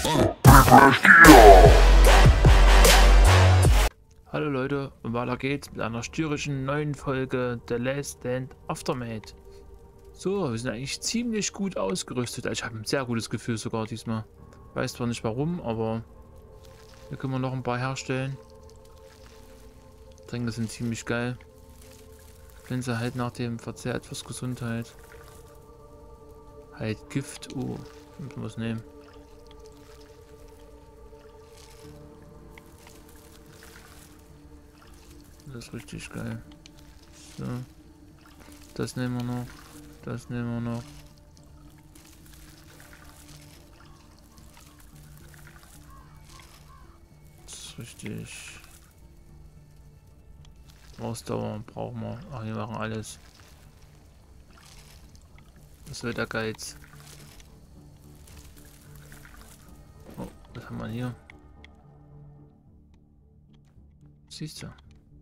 Hallo Leute, und weiter geht's mit einer störrischen neuen Folge The Last Stand Aftermath. So, wir sind eigentlich ziemlich gut ausgerüstet. Ich habe ein sehr gutes Gefühl sogar diesmal. Weiß zwar nicht warum, aber hier können wir noch ein paar herstellen. Tränke sind ziemlich geil. Pflanze halt nach dem Verzehr etwas Gesundheit. Halt Gift. Oh, müssen wir was nehmen. Das ist richtig geil. So. Das nehmen wir noch. Das nehmen wir noch. Das ist richtig. Ausdauer brauchen wir. Ach, wir machen alles. Das wird der Geiz. Oh, was haben wir hier? Siehst du?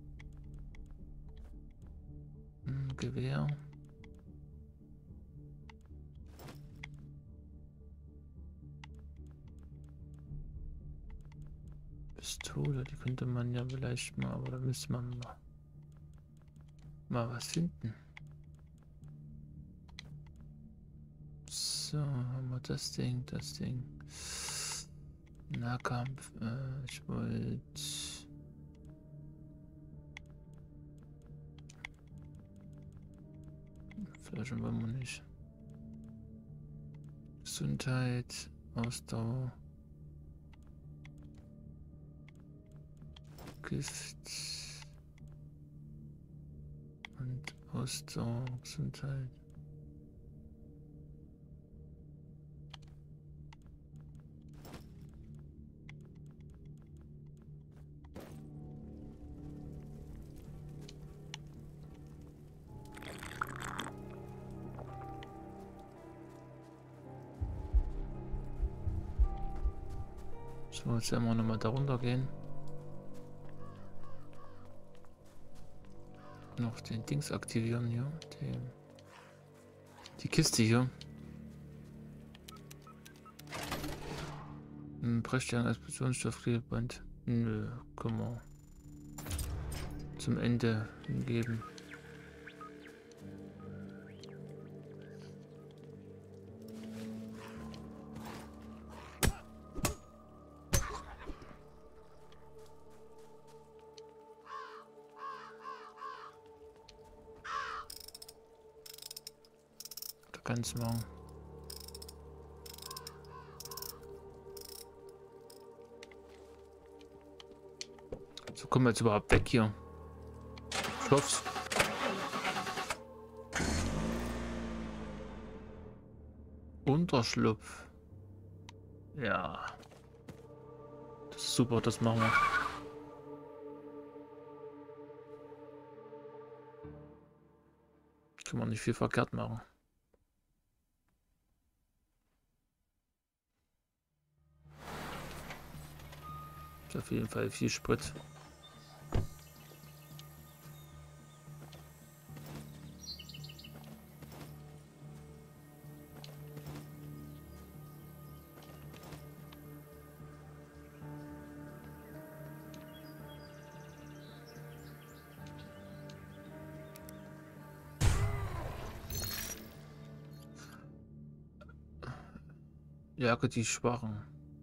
Gewehr. Pistole, die könnte man ja vielleicht mal, aber da müsste man mal was finden. So, haben wir das Ding, das Ding. Nahkampf, ich wollte... Flaschen wollen wir nicht. Gesundheit, Ausdauer. Gift. Und Ausdauer, Gesundheit. So, jetzt werden wir nochmal da runter gehen. Noch den Dings aktivieren hier. Die Kiste hier. Brechstern als Explosionsstoffklebeband. Nö, können wir zum Ende hingeben. Ganz machen. So kommen wir jetzt überhaupt weg hier. Ich hoff's. Unterschlupf. Ja. Das ist super, das machen wir. Können wir nicht viel verkehrt machen. Auf jeden Fall viel Sprit. Jage die Schwachen.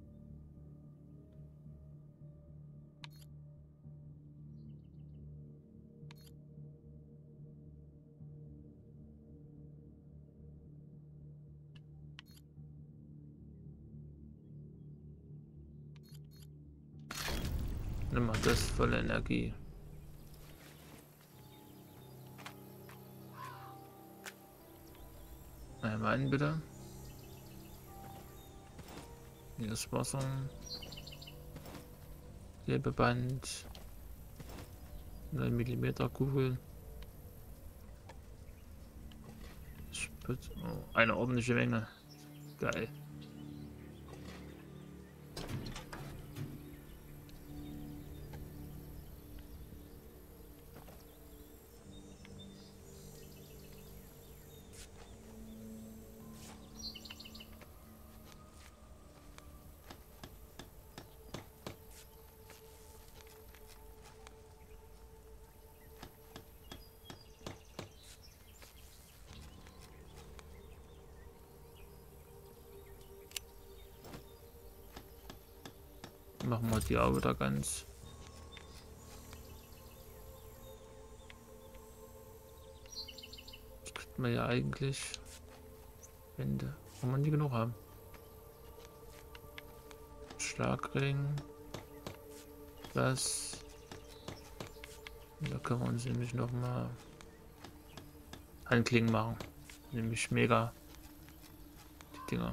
Nimm mal das volle Energie. Einmal einen bitte. Hier ist Wasser. Klebeband. 9 mm Kugel. Sprit. Oh, eine ordentliche Menge. Geil. Machen wir die auch wieder ganz. Das kriegt man ja eigentlich. Wände. Kann man nie genug haben. Schlagring. Das. Da können wir uns nämlich noch mal Handklingen machen. Nämlich mega. Die Dinger.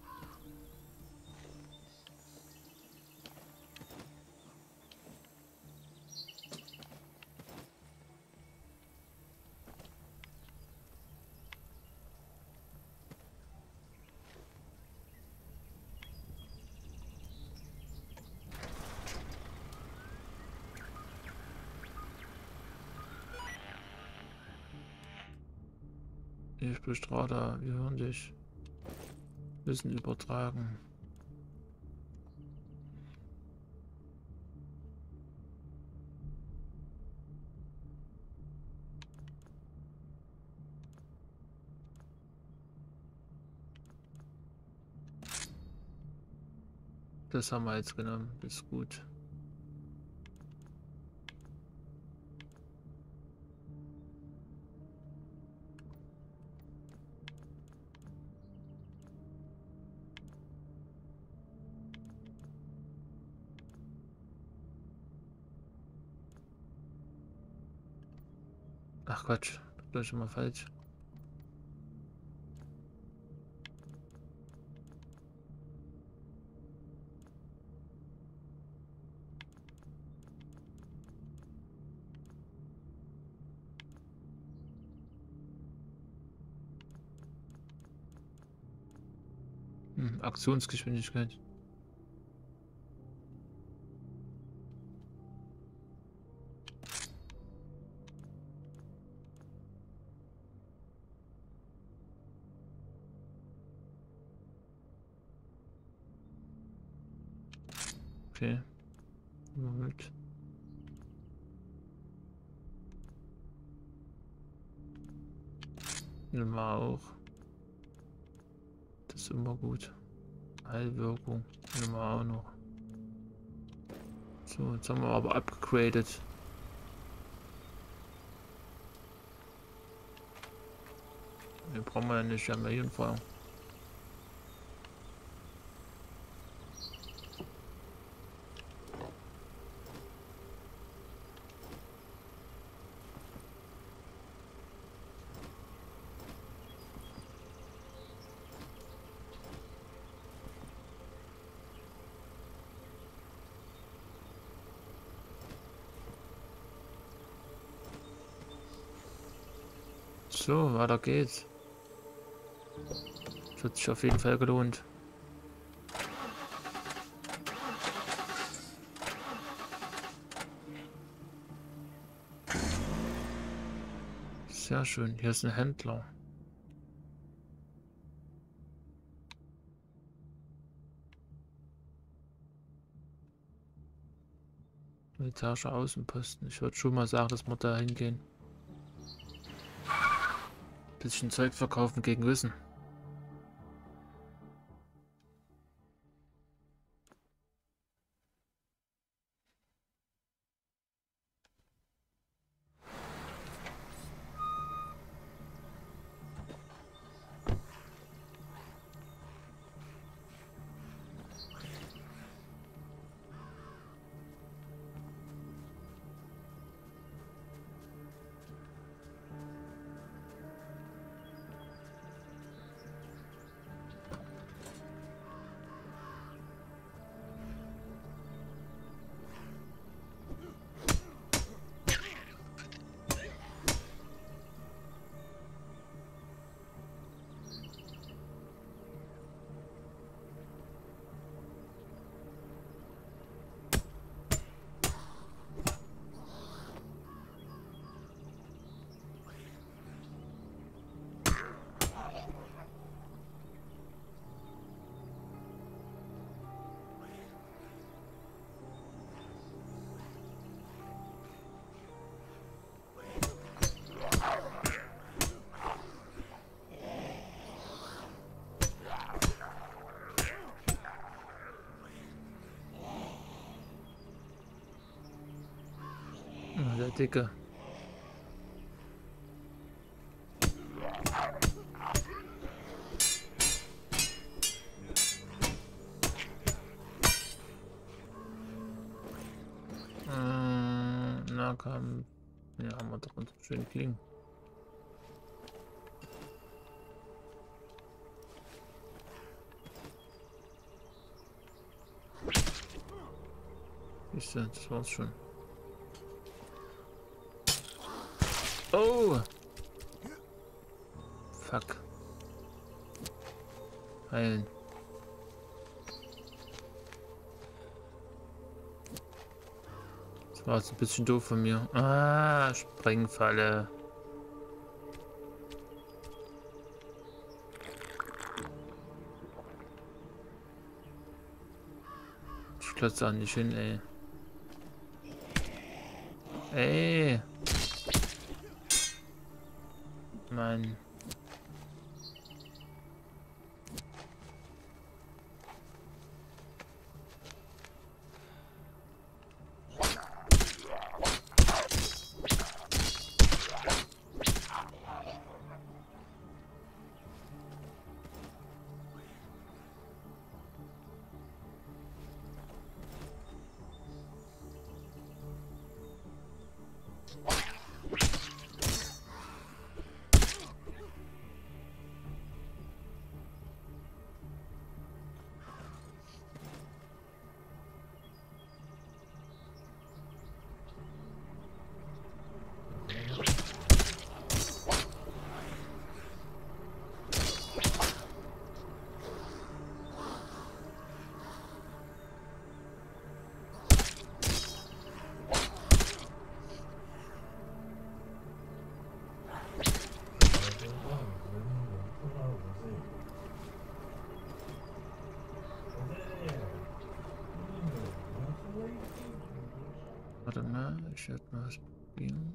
Ich Bestrahler, wir hören dich. Wissen übertragen. Das haben wir jetzt genommen. Das ist gut. Ach Quatsch, das ist schon mal falsch. Aktionsgeschwindigkeit. Okay. Moment. Nehmen wir auch. Das ist immer gut. Heilwirkung. Nehmen wir auch noch. So, jetzt haben wir aber abgegradet. Wir brauchen ja nicht Chameleonfeuer. So, weiter geht's. Das hat sich auf jeden Fall gelohnt. Sehr schön. Hier ist ein Händler. Militärischer Außenposten. Ich würde schon mal sagen, dass wir da hingehen. Bisschen Zeug verkaufen gegen Wissen. Dicke. Na komm. Ja, haben wir doch unsere schönen Klingen. Siehst du, das war's schon. Oh! Fuck. Heilen. Das war jetzt ein bisschen doof von mir. Ah, Sprengfalle. Ich klotze auch nicht hin, ey. Ey. Mann. Warte mal, ich werde mal was probieren.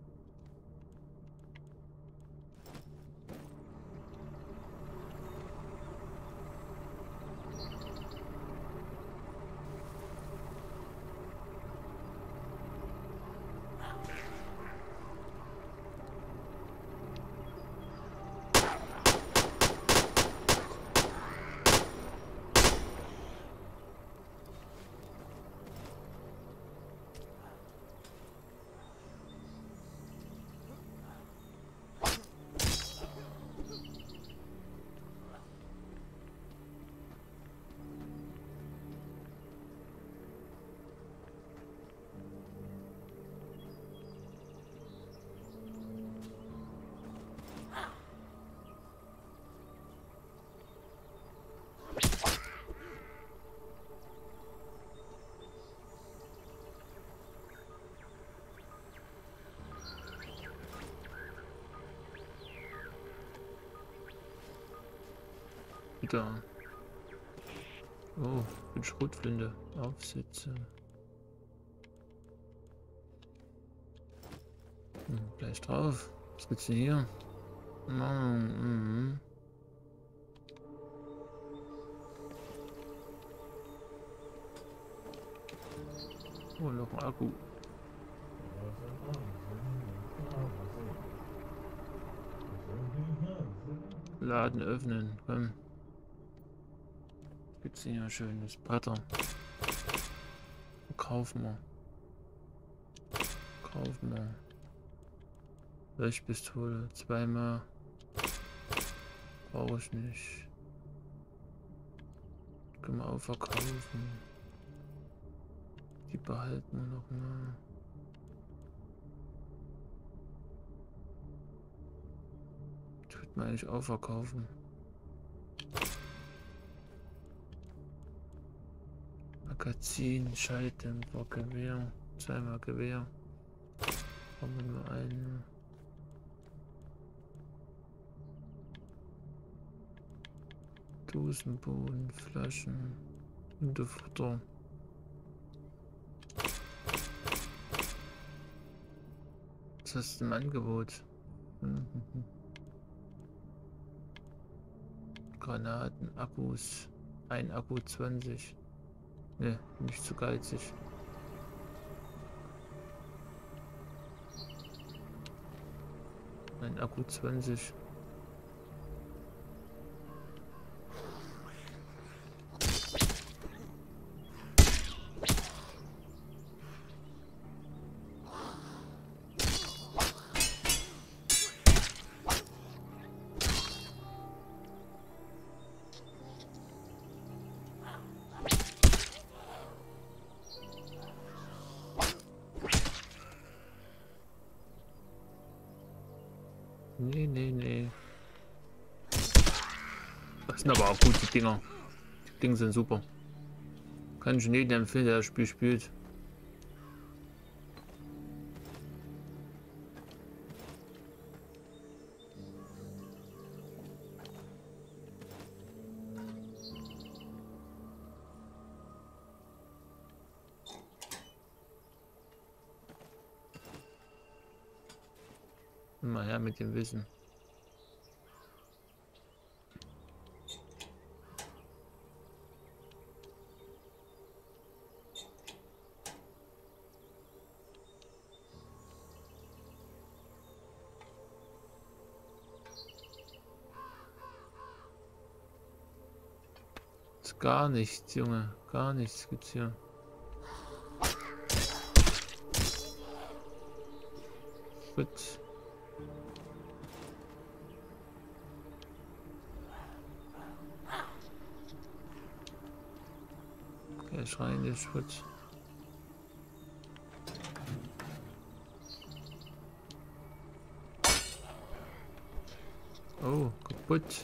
Wieder. Oh, mit Schrotflinte aufsetzen. Gleich drauf. Was gibt's denn hier? Oh, noch ein Akku. Laden öffnen, komm. Gibt's hier schönes Bretter. Kaufen wir. Kaufen wir. Leuchtpistole, zweimal. Brauche ich nicht. Können wir auch verkaufen. Die behalten wir noch mal. Tut man eigentlich auch verkaufen. Magazin, Schalldämpfer, Gewehr. Zweimal Gewehr. Haben wir nur einen. Dosenboden, Flaschen, Hundefutter. Was hast du im Angebot? Granaten, Akkus. Ein Akku 20. Ne, nicht zu geizig. Ein Akku 20. Nee, nee, nee. Das sind aber auch gute Dinger. Die Dinger sind super. Kann ich jedem empfehlen, der das Spiel spielt. Mal her mit dem Wissen. Ist gar nichts, Junge. Gar nichts gibt's hier. Gut. Okay, Schrein ist Schritt. Oh, kaputt.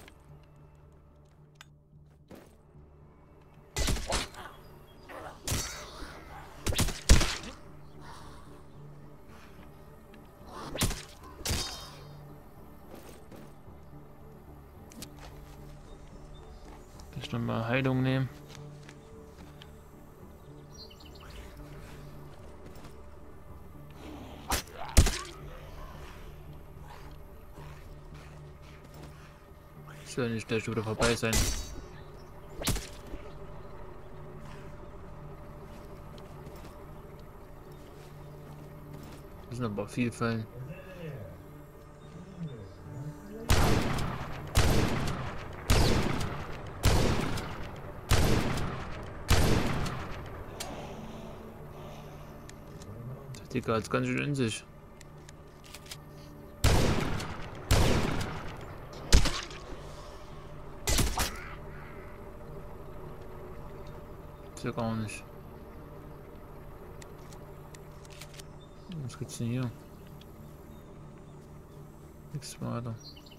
Ich noch mal Heilung nehmen. Soll nicht gleich wieder vorbei sein. Das sind aber viel Fallen. Der Digga hat's ganz schön in sich. Ja gar nicht. Was gibt's denn hier? Nichts weiter.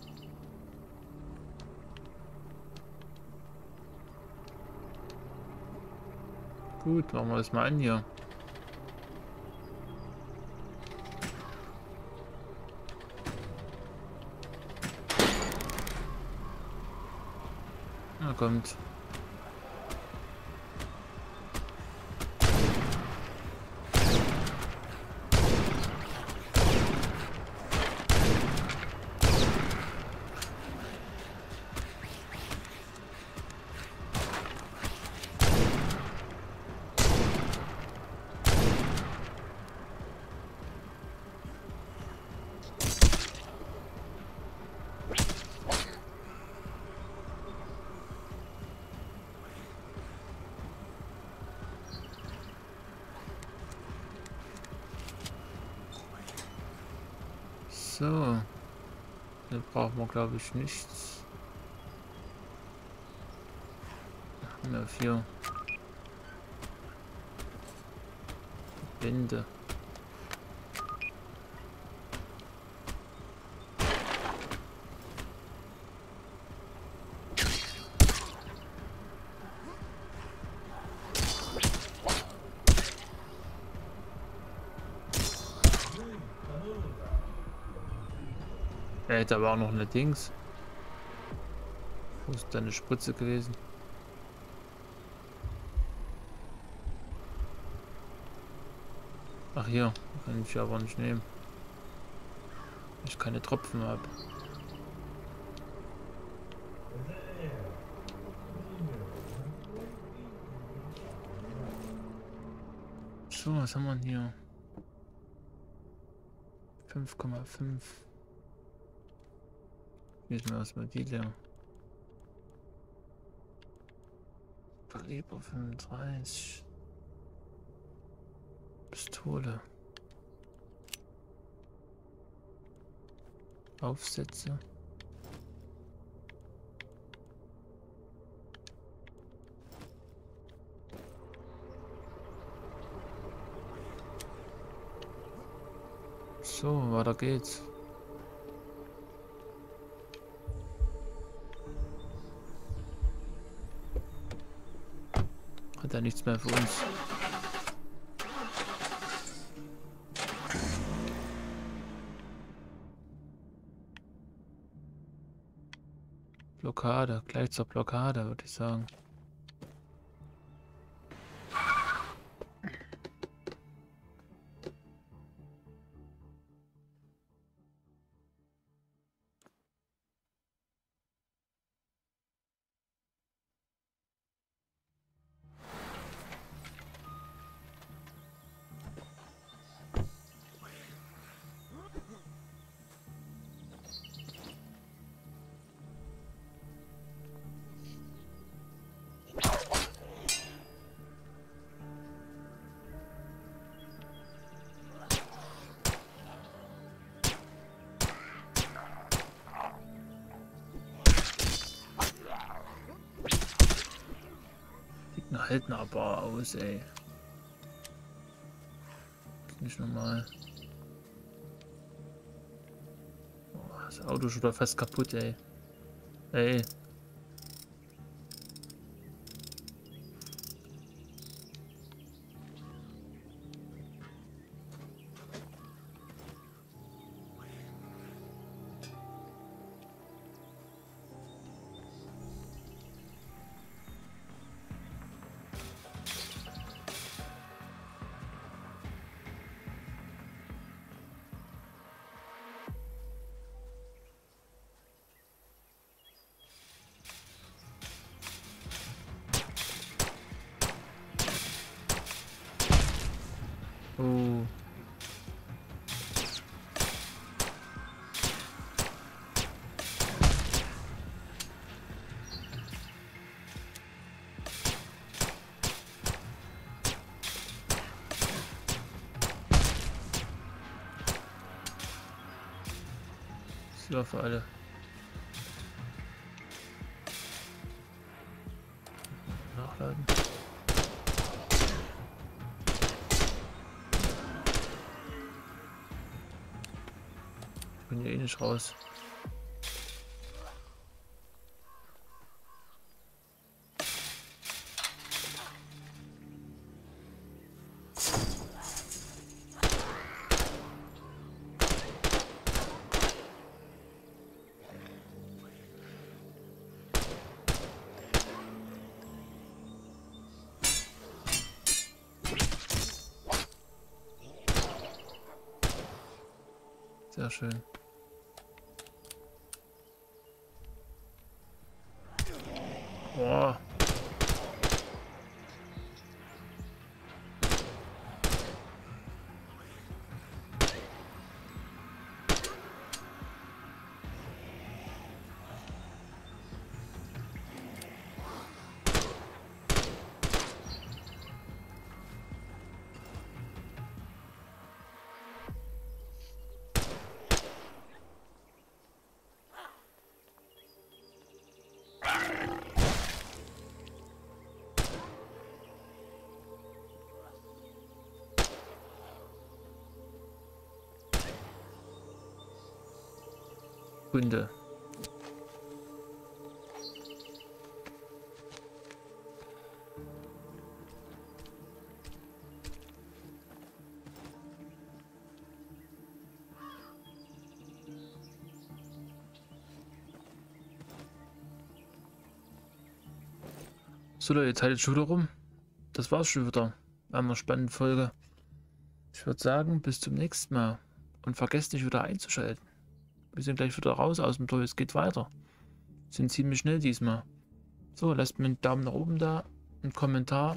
Gut, machen wir das mal an hier. Na kommt. So, hier brauchen wir glaube ich nichts. Mehr 4 Bände. Da war auch noch eine Dings. Wo ist deine Spritze gewesen? Ach hier, kann ich aber nicht nehmen. Weil ich keine Tropfen habe. So, was haben wir denn hier? 5,5. Wie ist mir erstmal die leer? Kaliber 35. Pistole. Aufsätze. So, weiter geht's. Hat ja nichts mehr für uns. Blockade, gleich zur Blockade, würde ich sagen. Halten aber aus, ey. Nicht normal. Oh, das Auto ist schon wieder fast kaputt, ey. Ey. Oh. So für alle. Nachladen. Ich bin hier eh nicht raus. Sehr schön. Boah. Hunde. So Leute, Zeit ist schon wieder rum. Das war's schon wieder. Eine spannende Folge. Ich würde sagen, bis zum nächsten Mal. Und vergesst nicht wieder einzuschalten. Wir sind gleich wieder raus aus dem Tor. Es geht weiter. Sind ziemlich schnell diesmal. So, lasst mir einen Daumen nach oben da, einen Kommentar,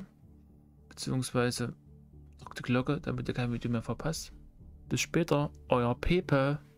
beziehungsweise drückt die Glocke, damit ihr kein Video mehr verpasst. Bis später, euer Pepe.